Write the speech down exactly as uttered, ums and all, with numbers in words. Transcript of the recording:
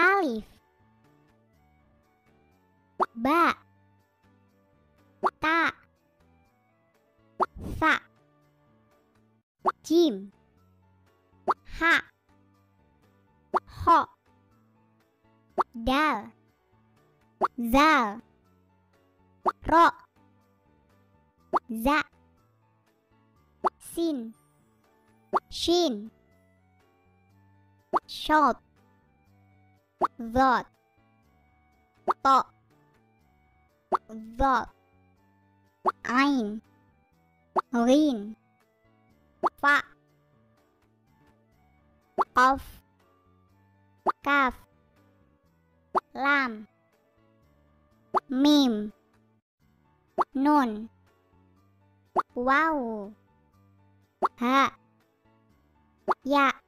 alif, ba, ta, sa, jim, ha, ho, dal, zal, ro, za, sin, shin, shod, dhad, ta, dhad, ain, ghin, fa, qaf, kaf, lam, mim, nun, waw, ha, ya,